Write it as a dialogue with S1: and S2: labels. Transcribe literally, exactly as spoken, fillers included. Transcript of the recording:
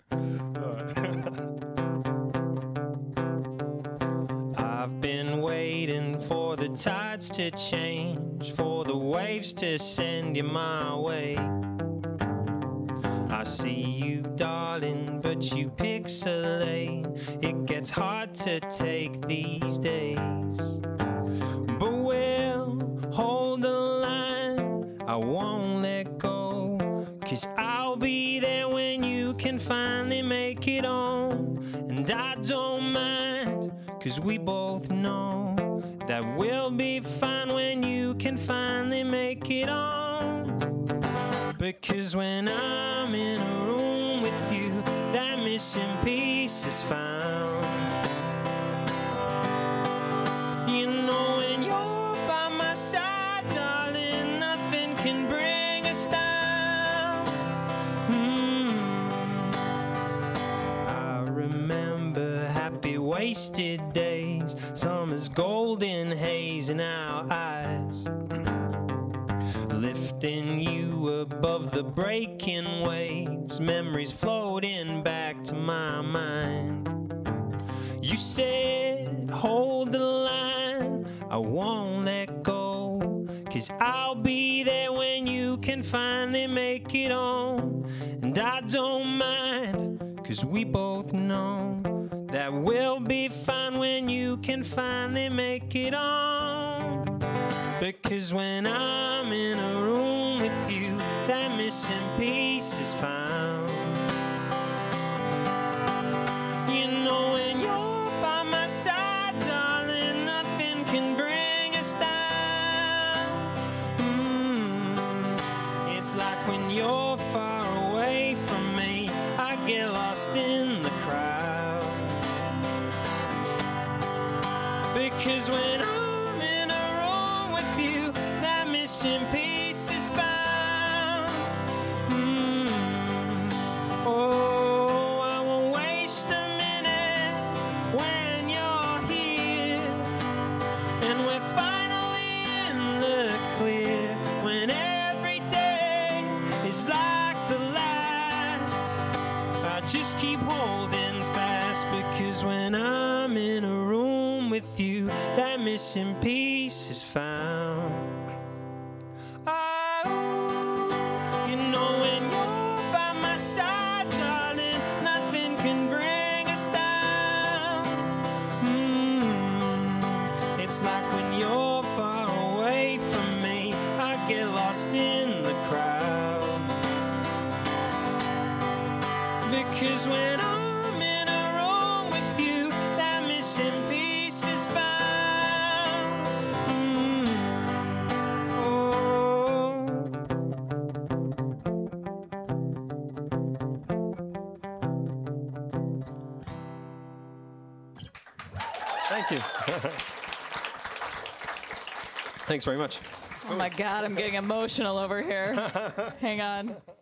S1: I've been waiting for the tides to change, for the waves to send you my way. I see you, darling, but you pixelate. It gets hard to take these days. But we'll hold the line, I won't let go, 'cause I'll be there when you can finally make it on. And I don't mind, 'cause we both know that we'll be fine when you can finally make it on. Because when I'm in a room with you, that missing piece is found. You know when you're by my side, darling, nothing can bring us down. Mm. I remember happy wasted days, summer's golden haze in our eyes, lifting you above the breaking waves, memories floating back to my mind. You said, hold the line, I won't let go, 'cause I'll be there when you can finally make it on. And I don't mind, 'cause we both know that we'll be fine when you can finally make it on. Because when I'm in a room with you, that missing piece is found. You know when you're by my side, darling, nothing can bring us down. Mm. It's like when you're far away from me, I get lost in the crowd. Because when I'm in a room with you, that missing piece is found. Mm. Oh, I won't waste a minute when you're here, and we're finally in the clear. When every day is like the last, I just keep holding fast. Because when I'm in a room with you, that missing piece is found. Oh, you know when you're by my side, darling, nothing can bring us down. Mm. It's like when you're far away from me, I get lost in the crowd. Because when I'm in a room with you, that missing piece is found. Mm. Oh.
S2: Thank you. Thanks very much.
S3: Oh my God, I'm getting emotional over here. Hang on.